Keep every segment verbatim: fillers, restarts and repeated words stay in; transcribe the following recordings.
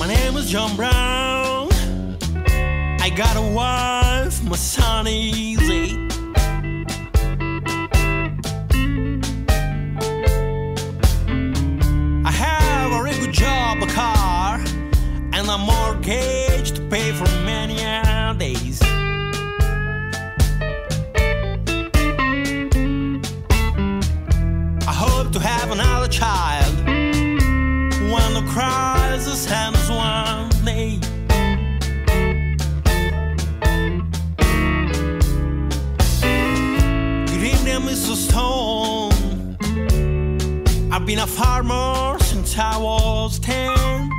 name is John Brown. I got a wife, my son is eight. I have a really good job, a car, and a mortgage to pay for many days. I hope to have another child when the crisis ends one day. Good evening, Mister Stone. I've been a farmer since I was ten.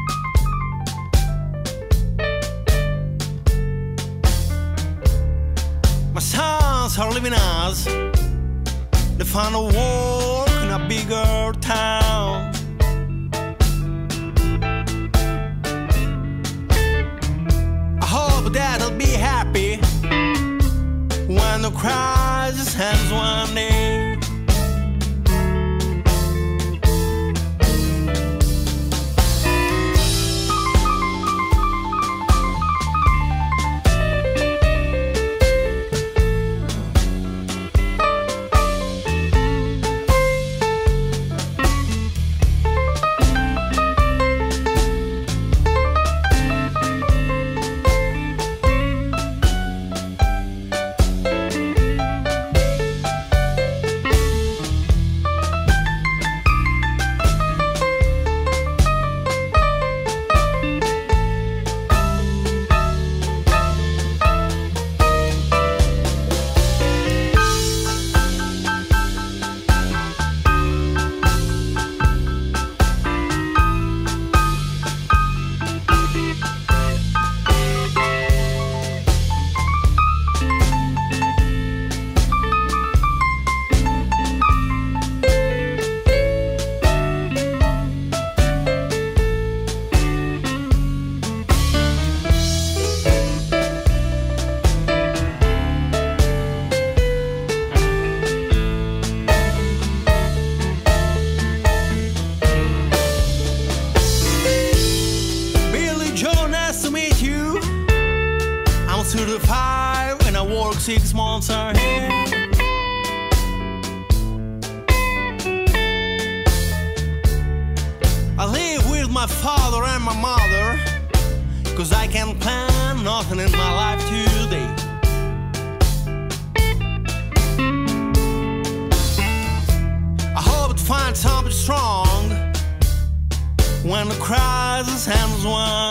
My sons are leaving us. They found a work in a bigger town. I hope that they'll be happy when the crisis ends one day. To the five and I work six months ahead. I live with my father and my mother, cause I can't plan nothing in my life today. I hope to find something strong when the crisis ends one